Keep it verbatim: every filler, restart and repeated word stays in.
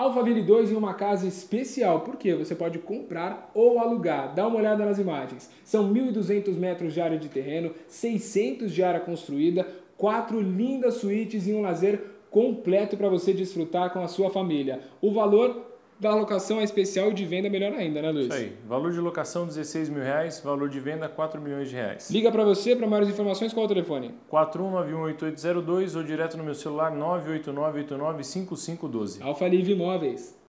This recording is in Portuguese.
Alphaville dois em uma casa especial, porque você pode comprar ou alugar. Dá uma olhada nas imagens. São mil e duzentos metros de área de terreno, seiscentos de área construída, quatro lindas suítes e um lazer completo para você desfrutar com a sua família. O valor da locação é especial e de venda melhor ainda, né, Luiz? Isso aí. Valor de locação dezesseis mil reais, valor de venda quatro milhões de reais. Liga para você, para maiores informações, qual é o telefone? quatro um nove um oito oito zero dois ou direto no meu celular nove oito nove oito nove cinco cinco um dois. Alphaville Imóveis.